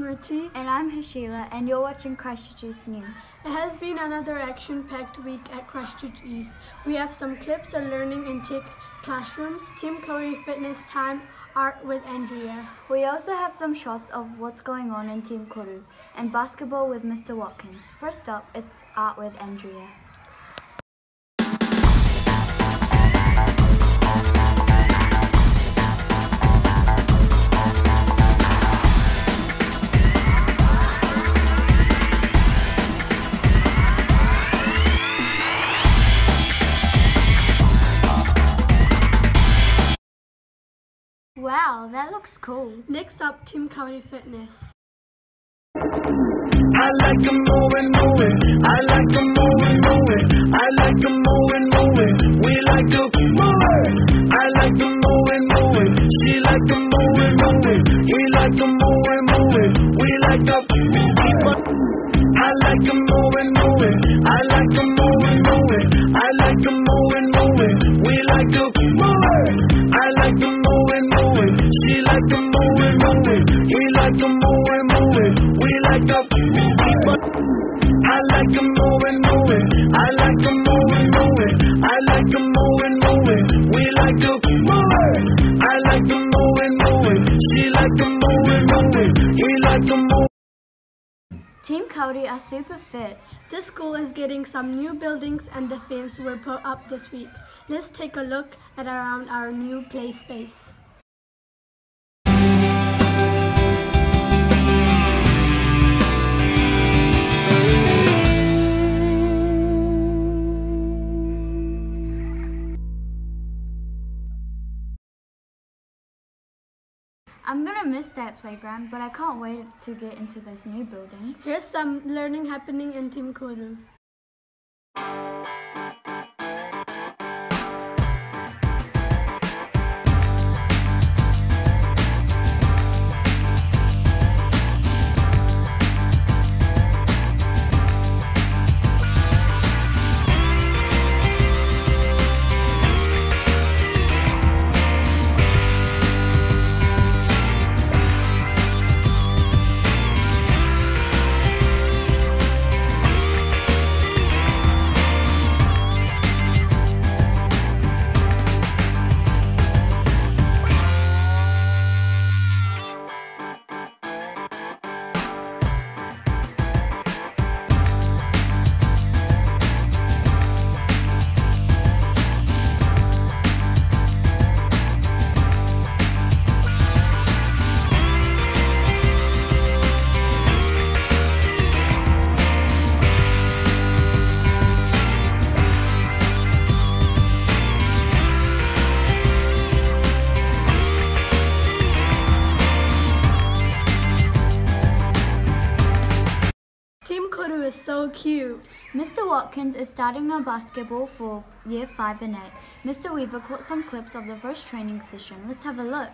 Smriti. And I'm Hashila, and you're watching Christchurch East News. It has been another action-packed week at Christchurch East. We have some clips of learning in tech classrooms, Team Cody Fitness Time, art with Andrea. We also have some shots of what's going on in Team Koru and basketball with Mr. Watkins. First up, it's art with Andrea. Wow, that looks cool. Next up, Team Cody Fitness. I like to move it, move it. I like to move it, move it. I like to move it, move it. We like to move it. I like to move it, move it. She like to move it, move it. He like to move it, move it. We like to keep on. I like to move it, move it. I like to move it, move it. I like to move it, move it. We like to move it. I like to move it, move it. She like to move it, move it. He like to move it, move it. We like to keep on. I like to move it, move it. I like to move it, move it. I like to move it, move it. We like to move it. I like to move it, move it. She like to move it, move it. He like to move. Team Cody are super fit. This school is getting some new buildings and the fence were put up this week. Let's take a look at around our new play space. I'm gonna miss that playground, but I can't wait to get into those new buildings. Here's some learning happening in Team Koru. Team Koru is so cute. Mr. Watkins is starting a basketball for year 5 and 8. Mr. Weaver caught some clips of the first training session. Let's have a look.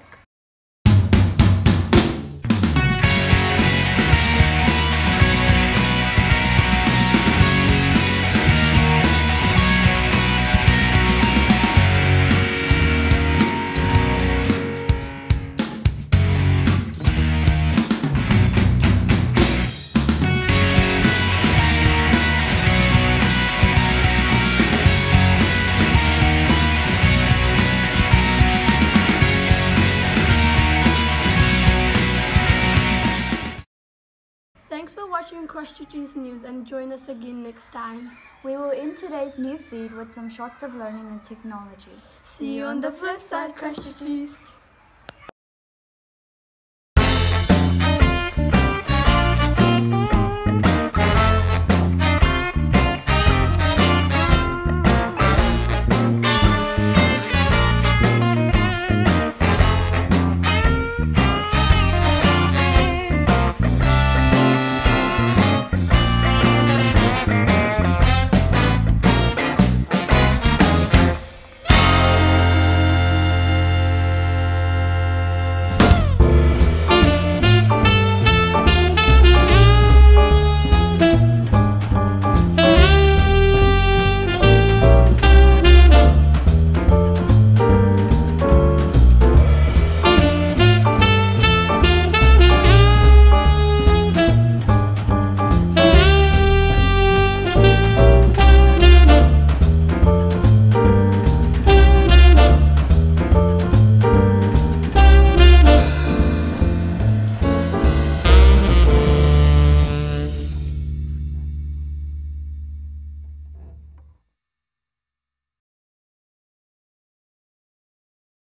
Thanks for watching Christchurch East News and join us again next time. We will end today's new feed with some shots of learning and technology. See you on the flip side, Christchurch East.